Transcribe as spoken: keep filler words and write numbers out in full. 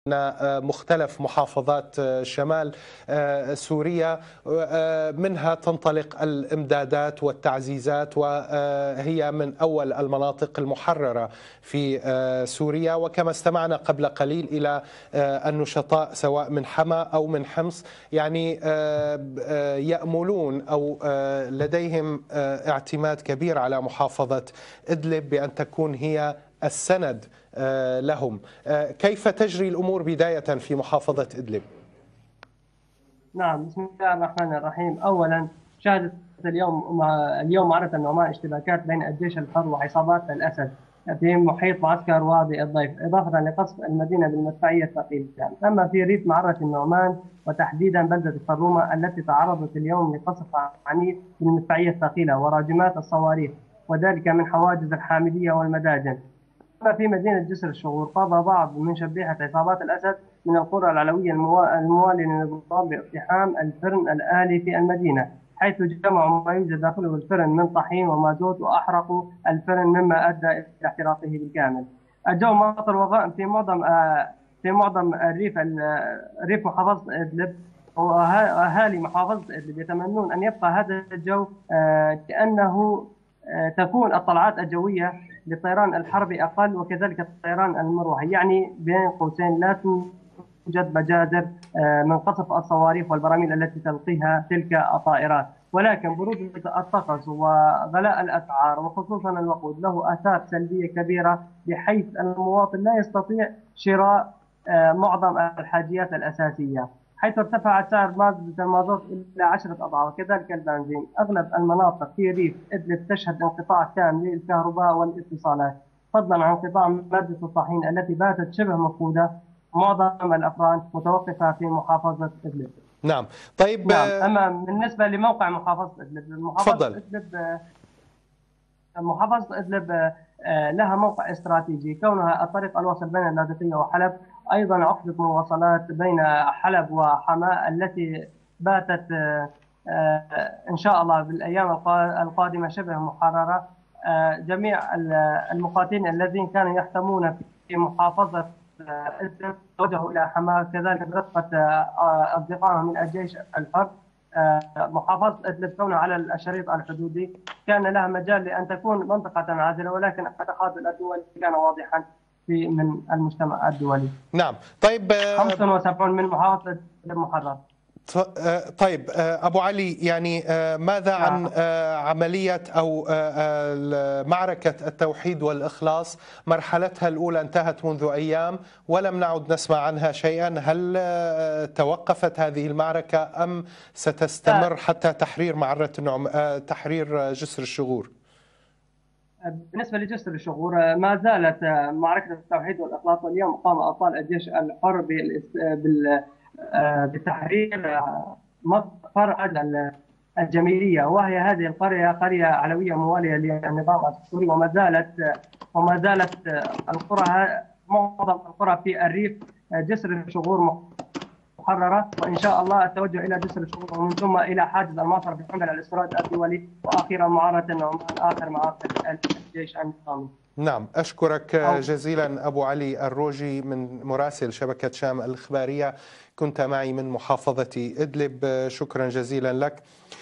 مختلف محافظات شمال سوريا منها تنطلق الإمدادات والتعزيزات، وهي من أول المناطق المحررة في سوريا. وكما استمعنا قبل قليل إلى النشطاء سواء من حما أو من حمص، يعني يأملون أو لديهم اعتماد كبير على محافظة إدلب بأن تكون هي السند لهم. كيف تجري الأمور بداية في محافظة إدلب؟ نعم، بسم الله الرحمن الرحيم. أولا شهدت اليوم مع اليوم معركة النعمان اشتباكات بين الجيش الحر وعصابات الأسد في محيط معسكر وادي الضيف، إضافة لقصف المدينة بالمدفعية الثقيلة. أما في ريف معرة النعمان وتحديدا بلدة الفرومة التي تعرضت اليوم لقصف عنيف بالمدفعية الثقيلة وراجمات الصواريخ، وذلك من حواجز الحامدية والمداجن. في مدينة جسر الشغور قضى بعض من شبيحة عصابات الأسد من القرى العلوية الموالية للنظام باقتحام الفرن الآلي في المدينة، حيث جمعوا ما يوجد داخله الفرن من طحين ومازوت وأحرقوا الفرن مما أدى إلى احتراقه بالكامل. الجو مطر وغائم في معظم في معظم الريف ريف محافظة إدلب، وأهالي محافظة إدلب يتمنون أن يبقى هذا الجو لأنه تكون الطلعات الجوية للطيران الحربي أقل، وكذلك الطيران المروحي، يعني بين قوسين لا توجد مجازر من قصف الصواريخ والبراميل التي تلقيها تلك الطائرات. ولكن برود الطقس وغلاء الأسعار وخصوصا الوقود له آثار سلبية كبيرة، بحيث المواطن لا يستطيع شراء معظم الحاجيات الأساسية، حيث ارتفع سعر مادة المازوت إلى عشرة أضعاف، وكذلك البنزين. أغلب المناطق في ريف إدلب تشهد انقطاع تام للكهرباء والاتصالات، فضلا عن انقطاع مادة الطحين التي باتت شبه مفقودة. معظم الأفران متوقفة في محافظة إدلب. نعم، طيب. نعم. أما بالنسبة لموقع محافظة إدلب، محافظة إدلب محافظة إدلب لها موقع استراتيجي، كونها الطريق الواصل بين اللاذقية وحلب، أيضا عقدة مواصلات بين حلب وحماة التي باتت إن شاء الله بالأيام القادمة شبه محررة. جميع المقاتلين الذين كانوا يحتمون في محافظة إدلب توجهوا إلى حماة، كذلك برفقة أصدقائهم من الجيش الحر. محافظة إدلب كونها على الشريط الحدودي كان لها مجال لأن تكون منطقة عازلة، ولكن التخاذل الدولي كان واضحا في من المجتمع الدولي. نعم، طيب. خمسة وسبعين من محافظة إدلب محرر. طيب أبو علي، يعني ماذا عن عملية أو معركة التوحيد والإخلاص؟ مرحلتها الأولى انتهت منذ أيام ولم نعد نسمع عنها شيئا. هل توقفت هذه المعركة أم ستستمر حتى تحرير معرة النعم تحرير جسر الشغور؟ بالنسبة لجسر الشغور ما زالت معركة التوحيد والإخلاص، واليوم قام أبطال الجيش الحر بال بتحرير مقر الجميلية، وهي هذه القرية قرية علوية موالية للنظام السوري، وما زالت وما زالت القرى معظم القرى في الريف جسر الشغور محررة، وإن شاء الله التوجه إلى جسر الشغور ومن ثم إلى حاجز الماصر بحمل الاستيراد الدولي، وأخيرا معارة النعمان آخر معارك الجيش النظامي. نعم، أشكرك جزيلا أبو علي الروجي من مراسل شبكة شام الإخبارية، كنت معي من محافظة إدلب. شكرا جزيلا لك.